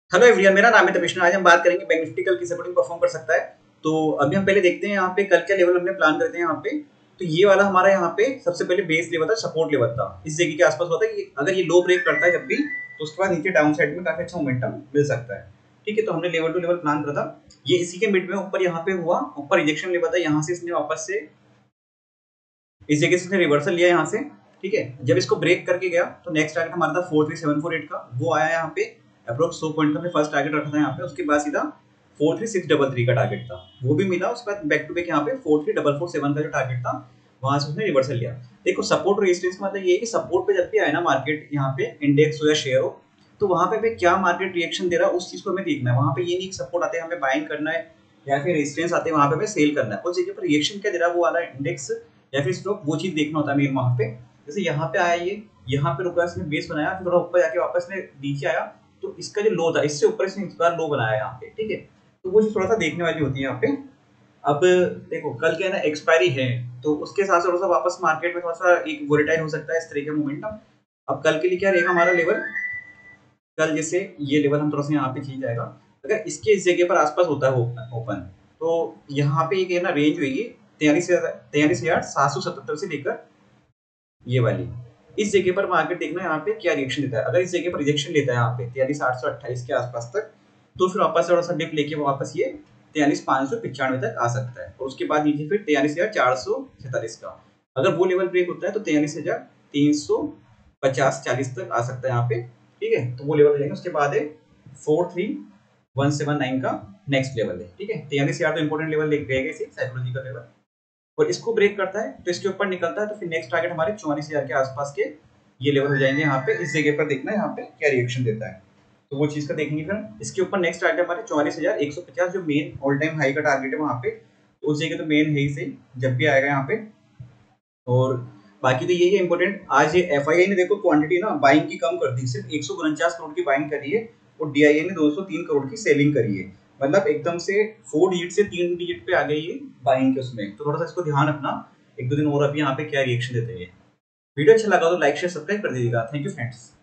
Hello everyone, मेरा नाम है तपेश। आज हम बात करेंगे बैंक निफ्टी कल किस अकॉर्डिंग परफॉर्म कर सकता है। तो अभी हम पहले देखते हैं यहाँ पे कल क्या लेवल हमने प्लान करते हैं यहाँ पे। तो ये वाला हमारा यहाँ पे सबसे पहले बेस लेवल था, सपोर्ट लेवल था, इस जगह के आसपास होता है कि अगर ये लो ब्रेक करता है जब भी, तो उसके बाद नीचे डाउन साइड में काफी अच्छा मोमेंटम मिल सकता है। ठीक है, तो हमने लेवल टू लेवल प्लान करा था। ये इसी के मिड में ऊपर यहाँ पे हुआ, ऊपर रिजेक्शन लेवल था, यहाँ से इसने वापस से इस जगह से इसने रिवर्सल लिया यहाँ से। ठीक है, जब इसको ब्रेक करके गया तो नेक्स्ट टारगेट हमारा था 43748 का, वो आया यहाँ पे अप्रोक्स 100 पॉइंट का। हमने फर्स्ट टारगेट रखा था यहाँ पे, उसके बाद सीधा 43633 का टारगेट था, वो भी मिला। उसके बाद बैक टू बैक यहाँ पे 43447 का जो टारगेट था, वहां से उसने रिवर्सल लिया। देखो, सपोर्ट रेजिस्टेंस का मतलब ये है कि सपोर्ट पे जब भी आए ना मार्केट, यहाँ पे इंडेक्स हो या शेयर हो, तो वहां पे क्या मार्केट रिएक्शन दे रहा है उस चीज को हमें देखना है। वहां पे ये नहीं सपोर्ट आते हैं हमें बाइंग करना है, या फिर रेजिस्टेंस आते हैं वहां पे हमें सेल करना है। उस जगह पर रिएक्शन क्या दे रहा है वो वाला इंडेक्स या फिर स्टॉक, वो चीज देखना होता है मेन वहां पे। जैसे यहाँ पे आया, ये यहाँ पे रुका, इसने बेस बनाया, फिर थोड़ा ऊपर जाके वापस ने नीचे आया, तो इसका जो लो था इससे ऊपर इसने इस बार लो बनाया यहाँ पे। ठीक है, तो वो चीज थोड़ा सा देखने वाली होती है यहाँ पे। अब देखो, कल क्या है ना, एक्सपायरी है, तो उसके साथ थोड़ा सा वापस मार्केट में थोड़ा सा एक वोलेटाइल हो सकता है इस तरह का मोमेंटम। अब कल के लिए क्या रहेगा हमारा लेवल, कल जैसे ये लेवल हम थोड़ा सा यहाँ पे खींच जाएगा, अगर इसके इस जगह पर आसपास होता है ओपन, तो यहाँ पे एक है ना रेंज हुई 43,777 से लेकर ये वाली, इस जगह पर मार्केट देखना यहाँ पे क्या रिएक्शन देता है। अगर इस जगह पर रिजेक्शन लेता है यहाँ पे 43,828 के आसपास तक, तो फिर वापस थोड़ा सा डिप लेके वापस ये 43,595 तक आ सकता है, और उसके बाद नीचे फिर 43,446 का। अगर वो लेवल ब्रेक होता है तो 43,350-40 तक आ सकता है यहाँ पे। ठीक है, तो वो लेवल रहेगा। उसके बाद है 43,179 का नेक्स्ट लेवल है। ठीक है, 43,000 तो इंपॉर्टेंट लेवल रहेगा, इसे साइकोलॉजिकल लेवल, और इसको ब्रेक करता है तो इसके ऊपर निकलता है, तो फिर नेक्स्ट टारगेट हमारे 44,000 के आसपास के ये लेवल हो जाएंगे। यहाँ पे इस जगह पर देखना है यहाँ पे क्या रिएक्शन देता है, तो वो चीज का देखेंगे। फिर इसके ऊपर नेक्स्ट टारगेट हमारे 44,150 जो मेन ऑल टाइम हाई का टारगेट है वहाँ पे, तो उस जगह तो मेन है ही सही जब भी आएगा यहाँ पे। और बाकी तो यही है इंपॉर्टेंट। आज ये एफआईआई ने देखो क्वांटिटी ना बाइंग की कम कर दी, सिर्फ 149 करोड़ की बाइंग करी है, और डीआईए ने 203 करोड़ की सेलिंग करी है। मतलब एकदम से 4 डिजिट से 3 डिजिट पे आ गई है बाइंग के उसमें, तो थोड़ा सा इसको ध्यान रखना एक दो दिन और। अभी यहाँ पे क्या रिएक्शन देते हैं। वीडियो अच्छा लगा तो लाइक शेयर सब्सक्राइब कर दीजिएगा। Thank you friends.